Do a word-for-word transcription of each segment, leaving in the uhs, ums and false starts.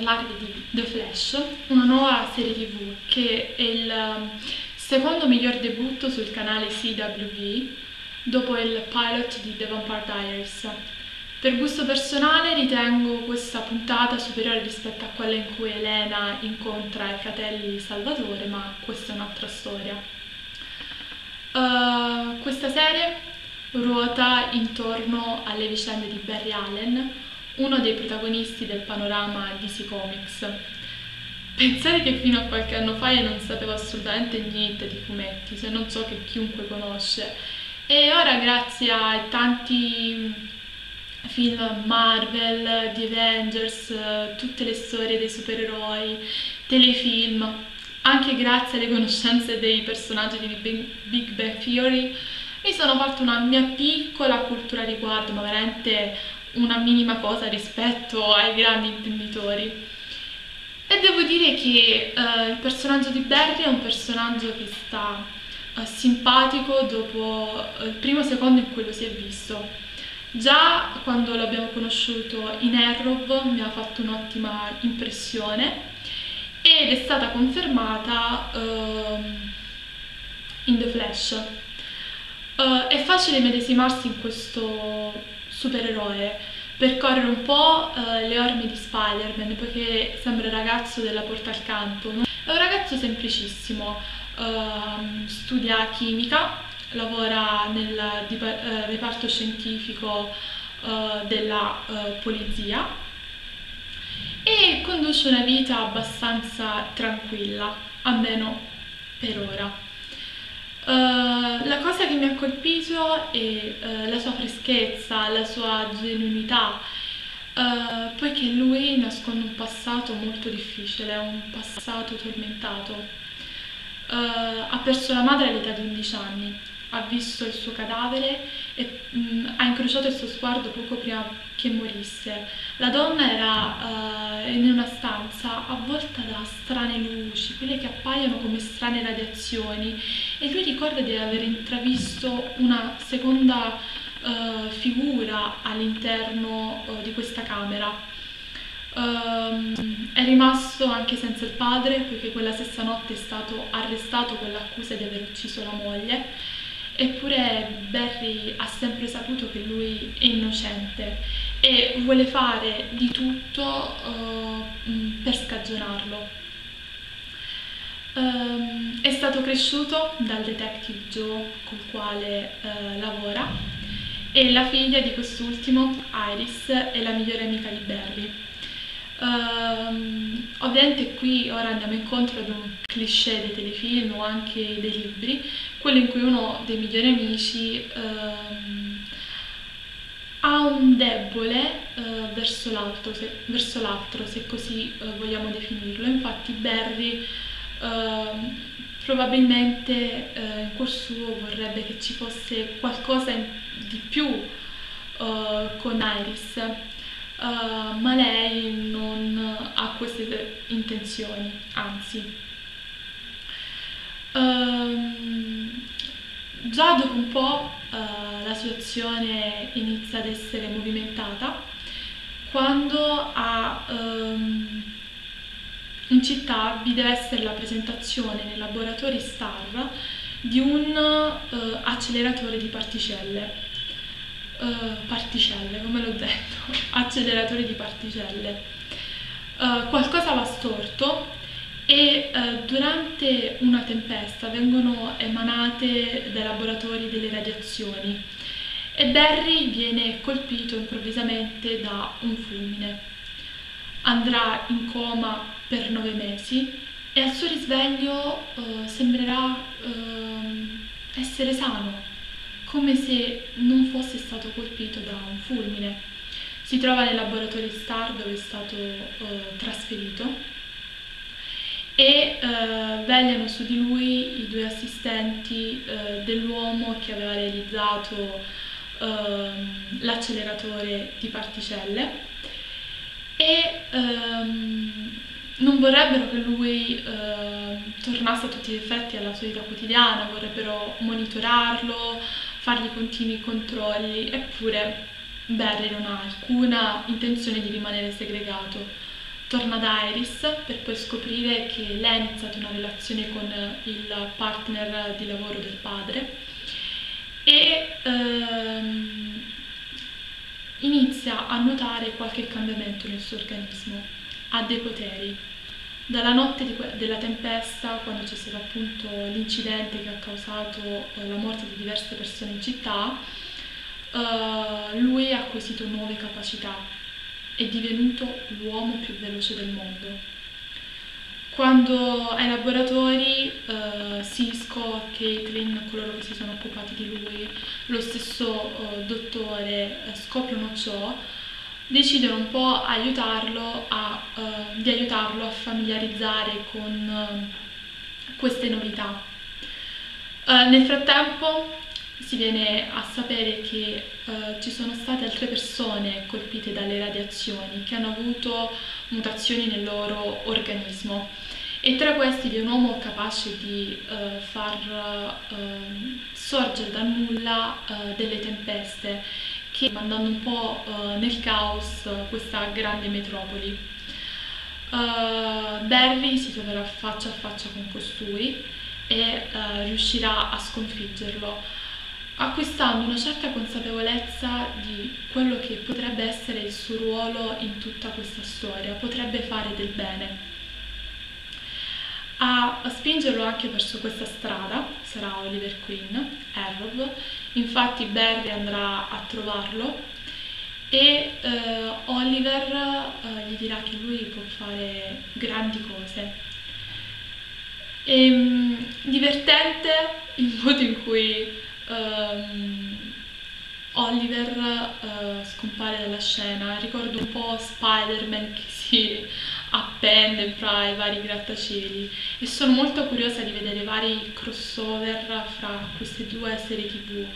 parlarvi di The Flash, una nuova serie tv che è il secondo miglior debutto sul canale C W V dopo il pilot di The Vampire Diaries. Per gusto personale ritengo questa puntata superiore rispetto a quella in cui Elena incontra i fratelli Salvatore, ma questa è un'altra storia. Uh, questa serie ruota intorno alle vicende di Barry Allen, uno dei protagonisti del panorama D C Comics. Pensate che fino a qualche anno fa io non sapevo assolutamente niente di fumetti, se non so che chiunque conosce. E ora, grazie a tanti film Marvel, The Avengers, tutte le storie dei supereroi, telefilm, anche grazie alle conoscenze dei personaggi di Big Bang Theory, mi sono fatta una mia piccola cultura a riguardo, ma veramente una minima cosa rispetto ai grandi intenditori. E devo dire che uh, il personaggio di Barry è un personaggio che sta uh, simpatico dopo uh, il primo secondo in cui lo si è visto. Già quando l'abbiamo conosciuto in Arrow mi ha fatto un'ottima impressione ed è stata confermata uh, in The Flash. Uh, è facile medesimarsi in questo supereroe, percorrere un po' uh, le orme di Spider-Man, poiché sembra il ragazzo della porta accanto, no? È un ragazzo semplicissimo, uh, studia chimica, lavora nel uh, reparto scientifico uh, della uh, polizia e conduce una vita abbastanza tranquilla, almeno per ora. Uh, la cosa che mi ha colpito è uh, la sua freschezza, la sua genuinità, uh, poiché lui nasconde un passato molto difficile, un passato tormentato. Uh, ha perso la madre all'età di undici anni, ha visto il suo cadavere e mh, ha incrociato il suo sguardo poco prima che morisse. La donna era uh, in una stanza avvolta da strane luci, quelle che appaiono come strane radiazioni, e lui ricorda di aver intravisto una seconda uh, figura all'interno uh, di questa camera. Um, è rimasto anche senza il padre, poiché quella stessa notte è stato arrestato con l'accusa di aver ucciso la moglie. Eppure Barry ha sempre saputo che lui è innocente e vuole fare di tutto uh, per scagionarlo. Um, è stato cresciuto dal detective Joe col quale uh, lavora, e la figlia di quest'ultimo, Iris, è la migliore amica di Barry. Um, ovviamente qui ora andiamo incontro ad un cliché dei telefilm o anche dei libri, quello in cui uno dei migliori amici um, ha un debole uh, verso l'altro, se, verso l'altro, se così uh, vogliamo definirlo. Infatti Barry uh, probabilmente uh, in cuor suo vorrebbe che ci fosse qualcosa in, di più uh, con Iris. Uh, ma lei non ha queste intenzioni, anzi. Um, già dopo un po' uh, la situazione inizia ad essere movimentata quando a, um, in città vi deve essere la presentazione nei laboratori Star di un uh, acceleratore di particelle. Uh, particelle, come l'ho detto, acceleratori di particelle. Uh, qualcosa va storto e uh, durante una tempesta vengono emanate dai laboratori delle radiazioni e Barry viene colpito improvvisamente da un fulmine. Andrà in coma per nove mesi e al suo risveglio uh, sembrerà uh, essere sano, come se non fosse stato colpito da un fulmine. Si trova nei laboratori Star dove è stato uh, trasferito e uh, vegliano su di lui i due assistenti uh, dell'uomo che aveva realizzato uh, l'acceleratore di particelle e um, non vorrebbero che lui uh, tornasse a tutti gli effetti alla sua vita quotidiana, vorrebbero monitorarlo, fargli continui controlli, eppure Barry non ha alcuna intenzione di rimanere segregato. torna da Iris per poi scoprire che lei ha iniziato una relazione con il partner di lavoro del padre e ehm, inizia a notare qualche cambiamento nel suo organismo. Ha dei poteri. Dalla notte di que- della tempesta, quando c'è stato appunto l'incidente che ha causato eh, la morte di diverse persone in città, eh, lui ha acquisito nuove capacità, è divenuto l'uomo più veloce del mondo. Quando ai laboratori, eh, Cisco, Caitlin, coloro che si sono occupati di lui, lo stesso eh, dottore eh, scoprono ciò, decidono un po' aiutarlo a, eh, di aiutarlo a familiarizzare con eh, queste novità. Eh, nel frattempo si viene a sapere che eh, ci sono state altre persone colpite dalle radiazioni che hanno avuto mutazioni nel loro organismo e tra questi vi è un uomo capace di eh, far eh, sorgere dal nulla eh, delle tempeste che mandando un po' eh, nel caos questa grande metropoli. Uh, Barry si troverà faccia a faccia con costui e uh, riuscirà a sconfiggerlo, acquistando una certa consapevolezza di quello che potrebbe essere il suo ruolo in tutta questa storia, potrebbe fare del bene. A, a spingerlo anche verso questa strada sarà Oliver Queen, Arrow. Infatti Barry andrà a trovarlo e eh, Oliver eh, gli dirà che lui può fare grandi cose. E, mh, divertente il modo in cui ehm, Oliver eh, scompare dalla scena, ricordo un po' Spider-Man che si appende fra i vari grattacieli e sono molto curiosa di vedere vari crossover fra queste due serie tv.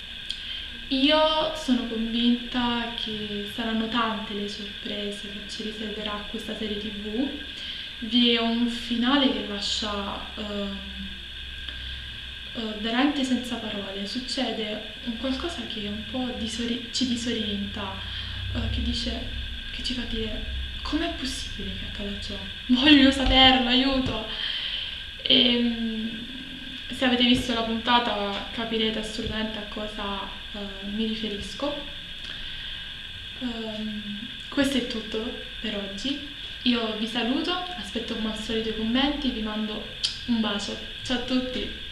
Io sono convinta che saranno tante le sorprese che ci riserverà questa serie tv. Vi è un finale che lascia ehm, eh, veramente senza parole. Succede un qualcosa che un po' disori- ci disorienta, eh, che dice, che ci fa dire com'è possibile che accada ciò? Voglio saperlo, aiuto! E, se avete visto la puntata capirete assolutamente a cosa uh, mi riferisco. Um, questo è tutto per oggi. Io vi saluto, aspetto come al solito i commenti, vi mando un bacio. Ciao a tutti!